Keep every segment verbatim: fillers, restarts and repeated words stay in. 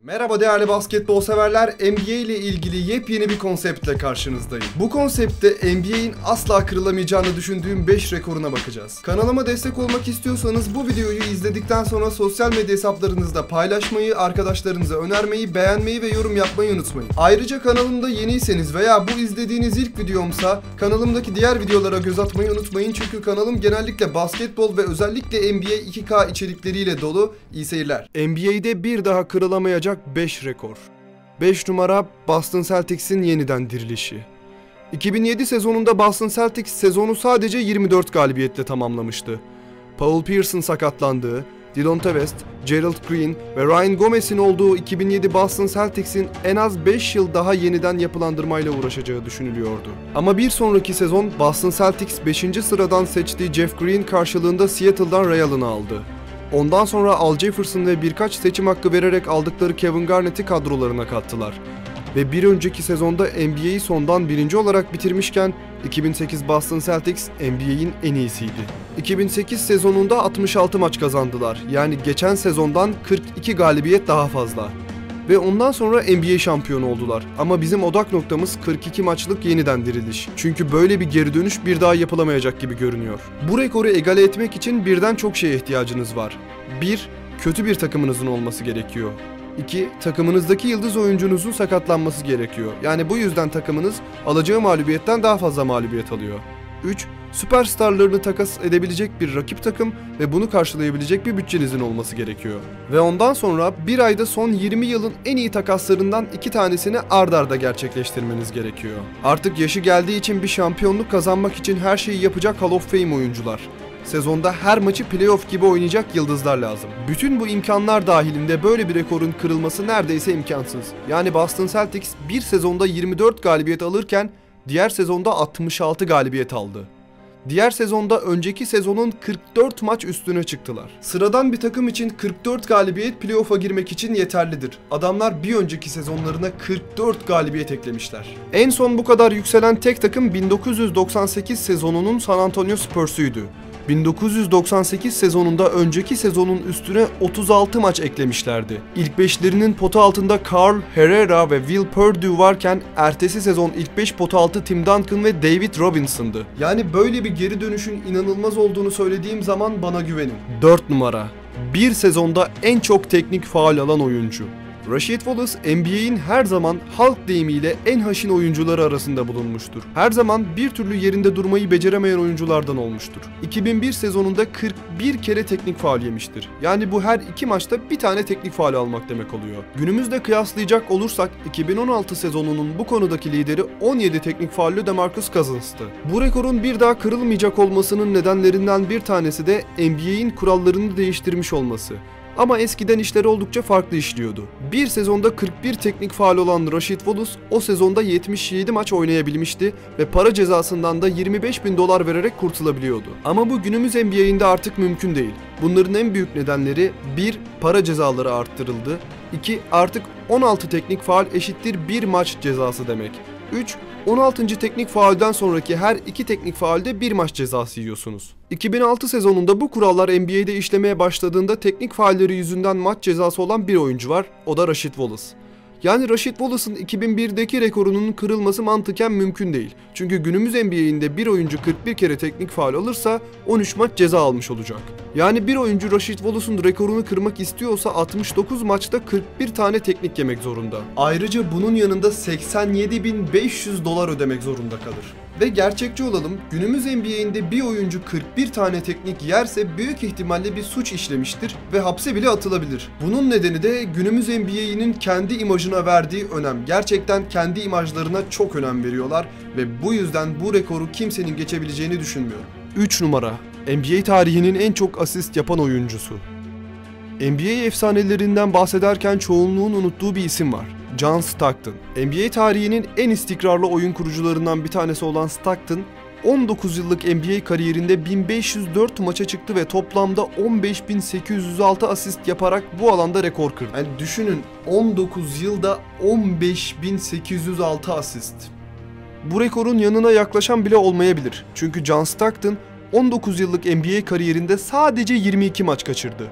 Merhaba değerli basketbol severler, N B A ile ilgili yepyeni bir konseptle karşınızdayım. Bu konseptte N B A'in asla kırılamayacağını düşündüğüm beş rekoruna bakacağız. Kanalıma destek olmak istiyorsanız bu videoyu izledikten sonra sosyal medya hesaplarınızda paylaşmayı, arkadaşlarınıza önermeyi, beğenmeyi ve yorum yapmayı unutmayın. Ayrıca kanalımda yeniyseniz veya bu izlediğiniz ilk videomsa kanalımdaki diğer videolara göz atmayı unutmayın, çünkü kanalım genellikle basketbol ve özellikle N B A iki K içerikleriyle dolu. İyi seyirler. N B A'de bir daha kırılamayacak beş rekor. beş numara Boston Celtics'in yeniden dirilişi. iki bin yedi sezonunda Boston Celtics sezonu sadece yirmi dört galibiyetle tamamlamıştı. Paul Pierce'ın sakatlandığı, Delonte West, Gerald Green ve Ryan Gomez'in olduğu iki bin yedi Boston Celtics'in en az beş yıl daha yeniden yapılandırmayla uğraşacağı düşünülüyordu. Ama bir sonraki sezon Boston Celtics beşinci sıradan seçtiği Jeff Green karşılığında Seattle'dan Ray Allen'ı aldı. Ondan sonra Al Jefferson ve birkaç seçim hakkı vererek aldıkları Kevin Garnett'i kadrolarına kattılar. Ve bir önceki sezonda N B A'yi sondan birinci olarak bitirmişken iki bin sekiz Boston Celtics N B A'in en iyisiydi. iki bin sekiz sezonunda altmış altı maç kazandılar. Yani geçen sezondan kırk iki galibiyet daha fazla. Ve ondan sonra N B A şampiyonu oldular. Ama bizim odak noktamız kırk iki maçlık yeniden diriliş. Çünkü böyle bir geri dönüş bir daha yapılamayacak gibi görünüyor. Bu rekoru egale etmek için birden çok şeye ihtiyacınız var. bir Kötü bir takımınızın olması gerekiyor. iki Takımınızdaki yıldız oyuncunuzun sakatlanması gerekiyor. Yani bu yüzden takımınız alacağı mağlubiyetten daha fazla mağlubiyet alıyor. üç Süperstarlarını takas edebilecek bir rakip takım ve bunu karşılayabilecek bir bütçenizin olması gerekiyor. Ve ondan sonra bir ayda son yirmi yılın en iyi takaslarından iki tanesini ard arda gerçekleştirmeniz gerekiyor. Artık yaşı geldiği için bir şampiyonluk kazanmak için her şeyi yapacak Hall of Fame oyuncular. Sezonda her maçı playoff gibi oynayacak yıldızlar lazım. Bütün bu imkanlar dahilinde böyle bir rekorun kırılması neredeyse imkansız. Yani Boston Celtics bir sezonda yirmi dört galibiyet alırken diğer sezonda altmış altı galibiyet aldı. Diğer sezonda önceki sezonun kırk dört maç üstüne çıktılar. Sıradan bir takım için kırk dört galibiyet playoff'a girmek için yeterlidir. Adamlar bir önceki sezonlarına kırk dört galibiyet eklemişler. En son bu kadar yükselen tek takım bin dokuz yüz doksan sekiz sezonunun San Antonio Spurs'uydu. bin dokuz yüz doksan sekiz sezonunda önceki sezonun üstüne otuz altı maç eklemişlerdi. İlk beşlerinin pota altında Carl Herrera ve Will Perdue varken ertesi sezon ilk beş pota altı Tim Duncan ve David Robinson'dı. Yani böyle bir geri dönüşün inanılmaz olduğunu söylediğim zaman bana güvenin. dört numara Bir sezonda en çok teknik faul alan oyuncu. Rasheed Wallace N B A'in her zaman halk deyimiyle en haşin oyuncuları arasında bulunmuştur. Her zaman bir türlü yerinde durmayı beceremeyen oyunculardan olmuştur. iki bin bir sezonunda kırk bir kere teknik faul yemiştir. Yani bu her iki maçta bir tane teknik faul almak demek oluyor. Günümüzde kıyaslayacak olursak iki bin on altı sezonunun bu konudaki lideri on yedi teknik faullü DeMarcus Cousins'tı. Bu rekorun bir daha kırılmayacak olmasının nedenlerinden bir tanesi de N B A'in kurallarını değiştirmiş olması. Ama eskiden işleri oldukça farklı işliyordu. Bir sezonda kırk bir teknik faul olan Rasheed Wallace o sezonda yetmiş yedi maç oynayabilmişti ve para cezasından da yirmi beş bin dolar vererek kurtulabiliyordu. Ama bu günümüz N B A'inde artık mümkün değil. Bunların en büyük nedenleri bir Para cezaları arttırıldı. iki Artık on altı teknik faul eşittir bir maç cezası demek. üç on altıncı teknik faulden sonraki her iki teknik faulde bir maç cezası yiyorsunuz. iki bin altı sezonunda bu kurallar N B A'de işlemeye başladığında teknik faulleri yüzünden maç cezası olan bir oyuncu var. O da Rasheed Wallace. Yani Rasheed Wallace'ın iki bin birdeki rekorunun kırılması mantıken mümkün değil. Çünkü günümüz N B A'inde bir oyuncu kırk bir kere teknik faul alırsa on üç maç ceza almış olacak. Yani bir oyuncu Rasheed Wallace'ın rekorunu kırmak istiyorsa altmış dokuz maçta kırk bir tane teknik yemek zorunda. Ayrıca bunun yanında seksen yedi bin beş yüz dolar ödemek zorunda kalır. Ve gerçekçi olalım, günümüz N B A'inde bir oyuncu kırk bir tane teknik yerse büyük ihtimalle bir suç işlemiştir ve hapse bile atılabilir. Bunun nedeni de günümüz N B A'nin kendi imajına verdiği önem. Gerçekten kendi imajlarına çok önem veriyorlar ve bu yüzden bu rekoru kimsenin geçebileceğini düşünmüyorum. üç numara N B A tarihinin en çok asist yapan oyuncusu. N B A efsanelerinden bahsederken çoğunluğun unuttuğu bir isim var. John Stockton. N B A tarihinin en istikrarlı oyun kurucularından bir tanesi olan Stockton, on dokuz yıllık N B A kariyerinde bin beş yüz dört maça çıktı ve toplamda on beş bin sekiz yüz altı asist yaparak bu alanda rekor kırdı. Yani düşünün, on dokuz yılda on beş bin sekiz yüz altı asist. Bu rekorun yanına yaklaşan bile olmayabilir. Çünkü John Stockton on dokuz yıllık N B A kariyerinde sadece yirmi iki maç kaçırdı.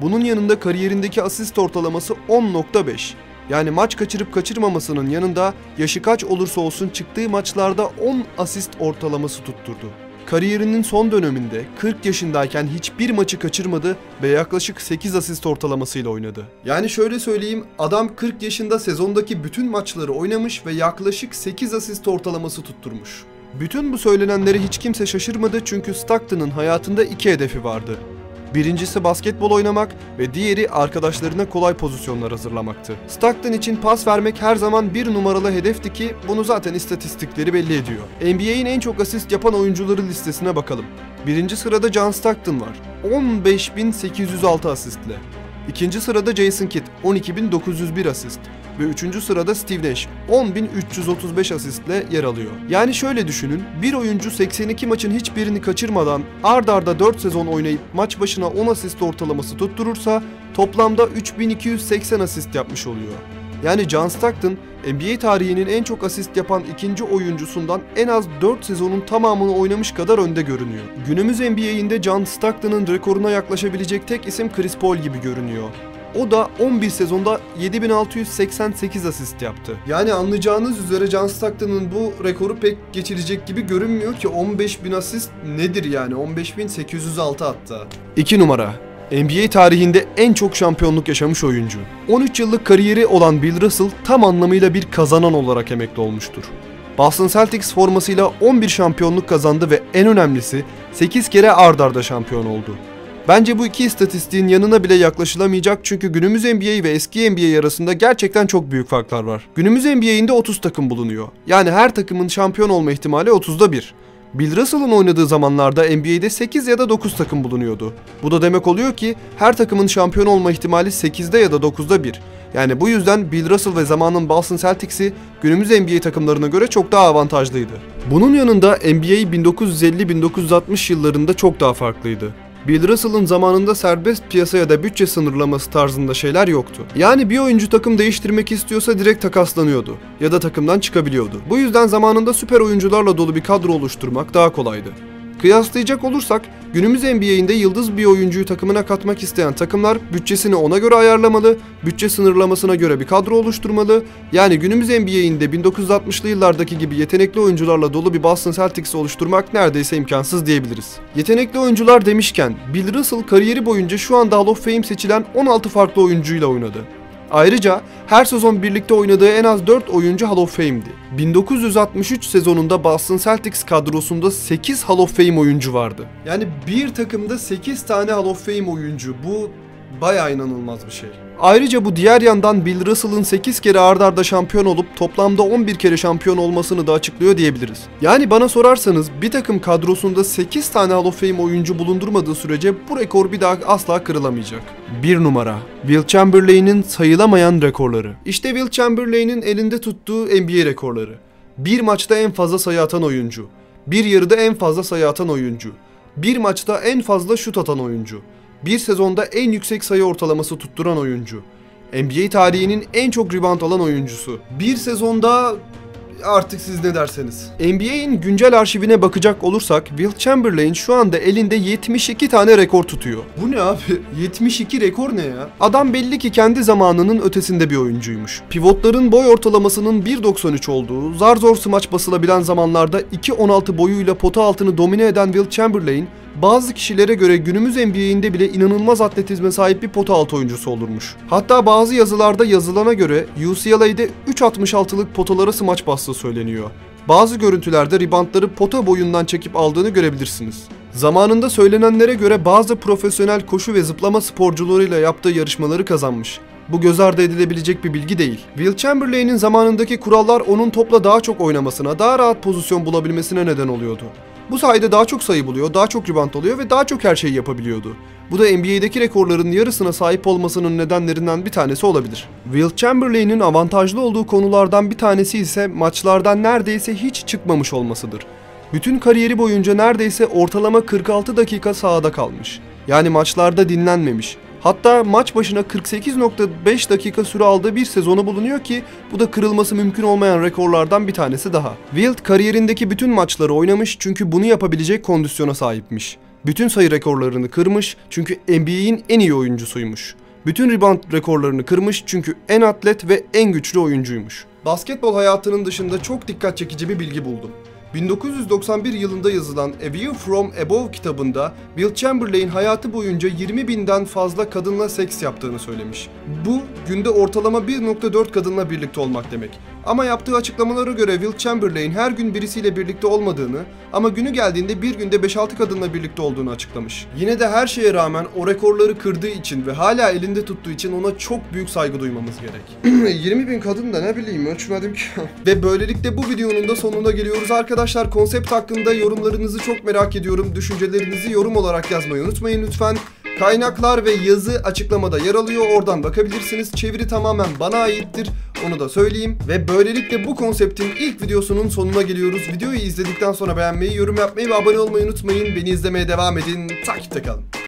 Bunun yanında kariyerindeki asist ortalaması on nokta beş. Yani maç kaçırıp kaçırmamasının yanında yaşı kaç olursa olsun çıktığı maçlarda on asist ortalaması tutturdu. Kariyerinin son döneminde kırk yaşındayken hiçbir maçı kaçırmadı ve yaklaşık sekiz asist ortalamasıyla oynadı. Yani şöyle söyleyeyim, adam kırk yaşında sezondaki bütün maçları oynamış ve yaklaşık sekiz asist ortalaması tutturmuş. Bütün bu söylenenlere hiç kimse şaşırmadı çünkü Stockton'ın hayatında iki hedefi vardı. Birincisi basketbol oynamak ve diğeri arkadaşlarına kolay pozisyonlar hazırlamaktı. Stockton için pas vermek her zaman bir numaralı hedefti ki bunu zaten istatistikleri belli ediyor. N B A'in en çok asist yapan oyuncuları listesine bakalım. Birinci sırada John Stockton var, on beş bin sekiz yüz altı asistle. İkinci sırada Jason Kidd, on iki bin dokuz yüz bir asist. Ve üçüncü sırada Steve Nash, on bin üç yüz otuz beş asistle yer alıyor. Yani şöyle düşünün, bir oyuncu seksen iki maçın hiçbirini kaçırmadan ard arda dört sezon oynayıp maç başına on asist ortalaması tutturursa toplamda üç bin iki yüz seksen asist yapmış oluyor. Yani John Stockton, N B A tarihinin en çok asist yapan ikinci oyuncusundan en az dört sezonun tamamını oynamış kadar önde görünüyor. Günümüz N B A'inde John Stockton'ın rekoruna yaklaşabilecek tek isim Chris Paul gibi görünüyor. O da on bir sezonda yedi bin altı yüz seksen sekiz asist yaptı. Yani anlayacağınız üzere John Stockton'ın bu rekoru pek geçilecek gibi görünmüyor ki on beş bin asist nedir yani? on beş bin sekiz yüz altı hatta. iki numara. N B A tarihinde en çok şampiyonluk yaşamış oyuncu. on üç yıllık kariyeri olan Bill Russell tam anlamıyla bir kazanan olarak emekli olmuştur. Boston Celtics formasıyla on bir şampiyonluk kazandı ve en önemlisi sekiz kere ard arda şampiyon oldu. Bence bu iki istatistiğin yanına bile yaklaşılamayacak çünkü günümüz N B A ve eski N B A arasında gerçekten çok büyük farklar var. Günümüz N B A'inde otuz takım bulunuyor. Yani her takımın şampiyon olma ihtimali otuzda bir. Bill Russell'ın oynadığı zamanlarda N B A'de sekiz ya da dokuz takım bulunuyordu. Bu da demek oluyor ki her takımın şampiyon olma ihtimali sekizde ya da dokuzda bir. Yani bu yüzden Bill Russell ve zamanın Boston Celtics'i günümüz N B A takımlarına göre çok daha avantajlıydı. Bunun yanında N B A bin dokuz yüz elli bin dokuz yüz altmış yıllarında çok daha farklıydı. Bill Russell'ın zamanında serbest piyasaya da bütçe sınırlaması tarzında şeyler yoktu. Yani bir oyuncu takım değiştirmek istiyorsa direkt takaslanıyordu ya da takımdan çıkabiliyordu. Bu yüzden zamanında süper oyuncularla dolu bir kadro oluşturmak daha kolaydı. Kıyaslayacak olursak günümüz N B A'inde yıldız bir oyuncuyu takımına katmak isteyen takımlar bütçesini ona göre ayarlamalı, bütçe sınırlamasına göre bir kadro oluşturmalı. Yani günümüz N B A'inde bin dokuz yüz altmışlı yıllardaki gibi yetenekli oyuncularla dolu bir Boston Celtics'i oluşturmak neredeyse imkansız diyebiliriz. Yetenekli oyuncular demişken Bill Russell kariyeri boyunca şu anda Hall of Fame seçilen on altı farklı oyuncuyla oynadı. Ayrıca her sezon birlikte oynadığı en az dört oyuncu Hall of Fame'di. bin dokuz yüz altmış üç sezonunda Boston Celtics kadrosunda sekiz Hall of Fame oyuncu vardı. Yani bir takımda sekiz tane Hall of Fame oyuncu. Bu bayağı inanılmaz bir şey. Ayrıca bu diğer yandan Bill Russell'ın sekiz kere ard arda şampiyon olup toplamda on bir kere şampiyon olmasını da açıklıyor diyebiliriz. Yani bana sorarsanız bir takım kadrosunda sekiz tane Hall of Fame oyuncu bulundurmadığı sürece bu rekor bir daha asla kırılamayacak. bir numara. Will Chamberlain'in sayılamayan rekorları. İşte Will Chamberlain'in elinde tuttuğu N B A rekorları. Bir maçta en fazla sayı atan oyuncu. Bir yarıda en fazla sayı atan oyuncu. Bir maçta en fazla şut atan oyuncu. Bir sezonda en yüksek sayı ortalaması tutturan oyuncu. N B A tarihinin en çok rebound alan oyuncusu. Bir sezonda artık siz ne derseniz. N B A'in güncel arşivine bakacak olursak Will Chamberlain şu anda elinde yetmiş iki tane rekor tutuyor. Bu ne abi? yetmiş iki rekor ne ya? Adam belli ki kendi zamanının ötesinde bir oyuncuymuş. Pivotların boy ortalamasının bir doksan üç olduğu, zar zor smaç basılabilen zamanlarda iki on altı boyuyla pota altını domine eden Will Chamberlain, bazı kişilere göre günümüz N B A'inde bile inanılmaz atletizme sahip bir pota altı oyuncusu olurmuş. Hatta bazı yazılarda yazılana göre U C L A'de üç altmış altılık potalara smaç bastığı söyleniyor. Bazı görüntülerde ribantları pota boyundan çekip aldığını görebilirsiniz. Zamanında söylenenlere göre bazı profesyonel koşu ve zıplama sporcularıyla yaptığı yarışmaları kazanmış. Bu göz ardı edilebilecek bir bilgi değil. Will Chamberlain'in zamanındaki kurallar onun topla daha çok oynamasına, daha rahat pozisyon bulabilmesine neden oluyordu. Bu sayede daha çok sayı buluyor, daha çok rebound alıyor ve daha çok her şeyi yapabiliyordu. Bu da N B A'deki rekorların yarısına sahip olmasının nedenlerinden bir tanesi olabilir. Will Chamberlain'in avantajlı olduğu konulardan bir tanesi ise maçlardan neredeyse hiç çıkmamış olmasıdır. Bütün kariyeri boyunca neredeyse ortalama kırk altı dakika sahada kalmış. Yani maçlarda dinlenmemiş. Hatta maç başına kırk sekiz nokta beş dakika süre aldığı bir sezonu bulunuyor ki bu da kırılması mümkün olmayan rekorlardan bir tanesi daha. Wilt kariyerindeki bütün maçları oynamış çünkü bunu yapabilecek kondisyona sahipmiş. Bütün sayı rekorlarını kırmış çünkü N B A'in en iyi oyuncusuymuş. Bütün rebound rekorlarını kırmış çünkü en atlet ve en güçlü oyuncuymuş. Basketbol hayatının dışında çok dikkat çekici bir bilgi buldum. bin dokuz yüz doksan bir yılında yazılan A View from Above kitabında Wilt Chamberlain hayatı boyunca yirmi binden fazla kadınla seks yaptığını söylemiş. Bu, günde ortalama bir nokta dört kadınla birlikte olmak demek. Ama yaptığı açıklamalara göre Wilt Chamberlain her gün birisiyle birlikte olmadığını ama günü geldiğinde bir günde beş altı kadınla birlikte olduğunu açıklamış. Yine de her şeye rağmen o rekorları kırdığı için ve hala elinde tuttuğu için ona çok büyük saygı duymamız gerek. yirmi bin kadın da ne bileyim, ölçmedim ki. Ve böylelikle bu videonun da sonuna geliyoruz arkadaşlar. Konsept hakkında yorumlarınızı çok merak ediyorum. Düşüncelerinizi yorum olarak yazmayı unutmayın lütfen. Kaynaklar ve yazı açıklamada yer alıyor. Oradan bakabilirsiniz. Çeviri tamamen bana aittir. Onu da söyleyeyim. Ve böylelikle bu konseptin ilk videosunun sonuna geliyoruz. Videoyu izledikten sonra beğenmeyi, yorum yapmayı ve abone olmayı unutmayın. Beni izlemeye devam edin. Takipte kalın.